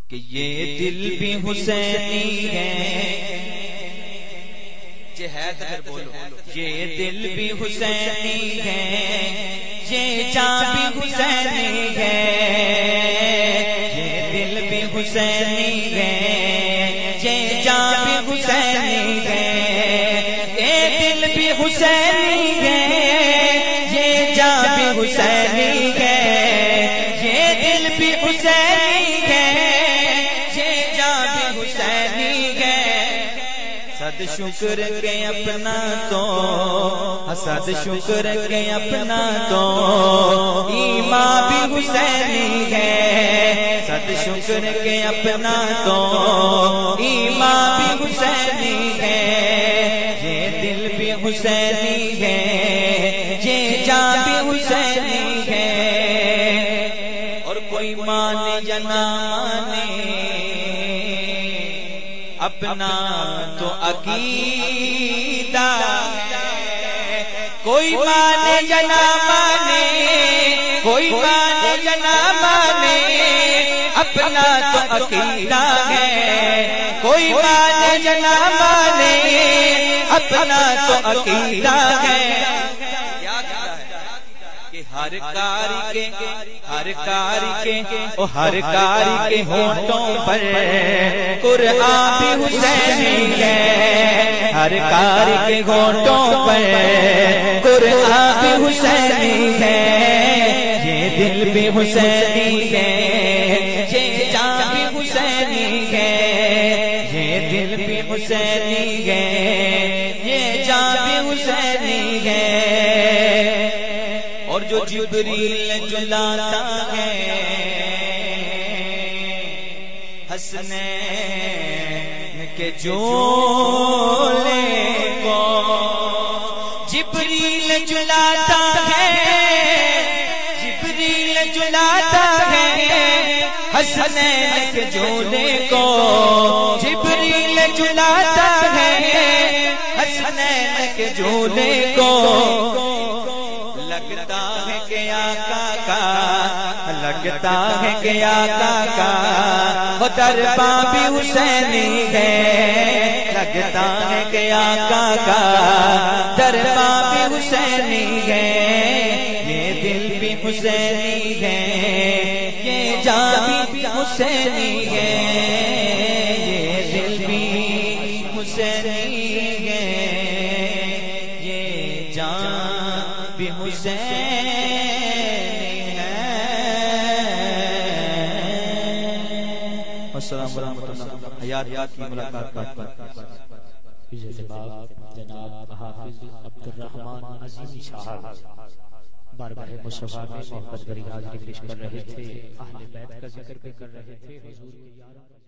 کہ یہ دل بھی حسینی ہے، یہ ہے تو پھر بولو، یہ دل بھی حسینی ہے، یہ جان بھی حسینی ہے، یہ دل بھی حسینی ہے، یہ جان بھی حسینی ہے، یہ دل بھی حسینی ہے، یہ جان بھی حسینی ہے، یہ دل بھی حسینی ہے، یہ جان بھی حسینی ہے۔ صد شکر کے اپنا تو، صد شکر کے اپنا تو ایمان بھی حسینی ہے، صد شکر کے اپنا تو ایمان بھی حسینی ہے، یہ دل بھی حسینی ہے، یہ جان بھی حسینی ہے۔ اور کوئی مانے یا نہ مانے اپنا تو عقیدہ ہے، کوئی مانے یا نہ مانے، کوئی مانے یا نہ مانے اپنا تو عقیدہ ہے، کوئی مانے یا نہ مانے اپنا تو عقیدہ ہے۔ ہر کاری کے، ہر کاری کے، ہر کاری کے ہونٹوں پر قرآن بھی حسینی ہے، ہر کاری کے ہونٹوں پر قرآن بھی حسینی ہے، یہ دل بھی حسینی ہے، یہ جان بھی حسینی ہے، یہ دل بھی حسینی ہے، یہ جان بھی حسینی ہے۔ اور جو جبریل جلاتا ہے حسنین کے جولے کو، جبریل جلاتا ہے، جبریل جلاتا ہے حسنین کے جولے کو، جبریل جلاتا ہے حسنین کے جولے کو۔ لگتا ہے کہ آقا کا، لگتا ہے کہ آقا کا وہ درباں بھی حسینی ہے، لگتا ہے کہ آقا کا درباں بھی حسینی ہے، یہ دل بھی حسینی ہے، یہ جان بھی حسینی ہے، یہ دل بھی حسینی ہے، یہ جان بھی حسینی ہے۔ السلام علیکم، حیات کی ملاقات پر جناب حافظ عبدالرحمن عظیمی صاحب بارگاہ مصطفیٰ میں محبت بھری حاضری پیش کر رہے تھے، اہل بیت کا ذکر بھی کر رہے تھے، حضور کی یاد